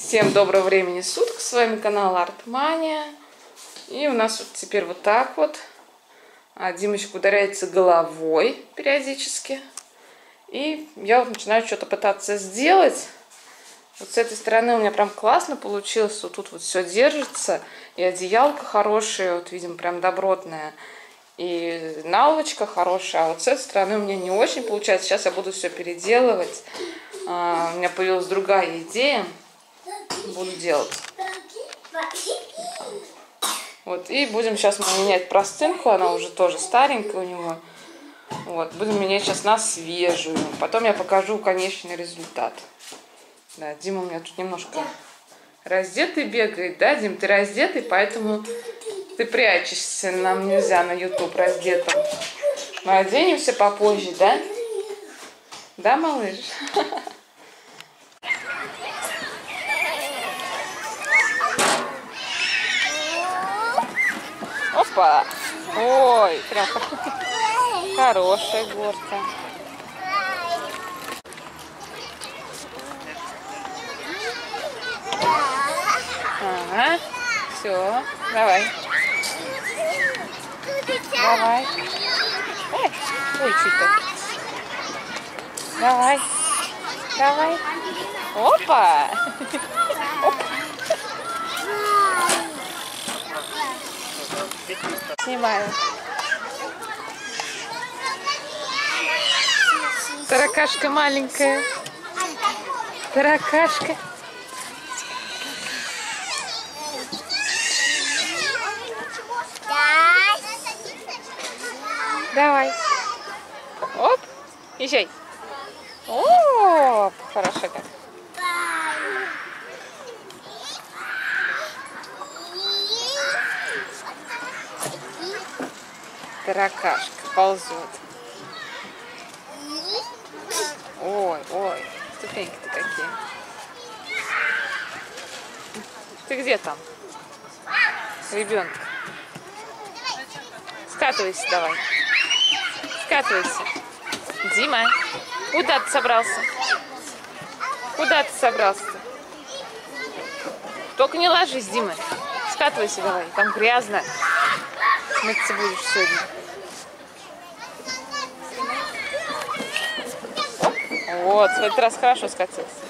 Всем доброго времени суток, с вами канал Артмания. И у нас вот теперь вот так вот. Димочка ударяется головой периодически. И я вот начинаю что-то пытаться сделать. Вот с этой стороны у меня прям классно получилось. Вот тут вот все держится. И одеялка хорошая, вот видим, прям добротная. И наволочка хорошая. А вот с этой стороны у меня не очень получается. Сейчас я буду все переделывать. У меня появилась другая идея. Буду делать. Вот, и будем сейчас менять простынку. Она уже тоже старенькая у него. Вот, будем менять сейчас на свежую. Потом я покажу конечный результат. Да, Дима у меня тут немножко раздетый бегает. Да, Дим, ты раздетый, поэтому ты прячешься. Нам нельзя на YouTube раздетым. Мы оденемся попозже, да? Да, малыш? Опа! Ой, прям хорошая горка. Ага, все, давай. Давай. Ой, чуть-то. Давай. Давай. Опа! Снимаю. Таракашка маленькая. Таракашка. Давай. Оп. Езжай. Оп. Хорошо как. Таракашка ползет. Ой, ой, ступеньки-то какие. Ты где там, ребенок? Скатывайся давай. Скатывайся. Дима, куда ты собрался? Куда ты собрался-то? Только не ложись, Дима. Скатывайся давай, там грязно. Мыться будешь сегодня. Вот, в этот раз хорошо скатился.